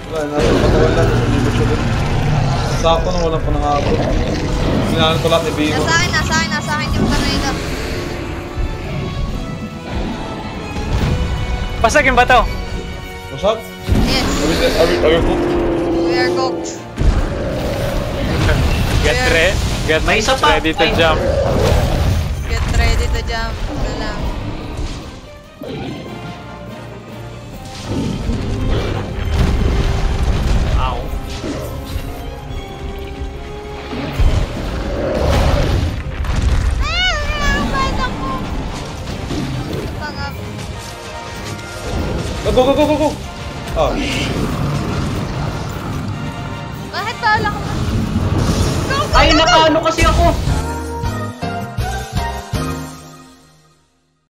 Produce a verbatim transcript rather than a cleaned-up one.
Wala, nasa patawan lang, nasa libot siya dun. Sakto na walang panangabot. Sinahan ko lahat ni Bimo. Nasa akin, nasa akin, nasa akin yung tornado. Pasagin ba to? Masag? Yes. Are we, are we, are we cooked? We are cooked. Get ready. Get May isa pa. ready to Ay. jump. Get ready to jump. Ito lang. Ow. Ah! Ba't ako? Tanga. Go, go, go, go, go, go! Ah, Bakit bala ka ba? Go, go, Ay, go, go! nakaano kasi ako.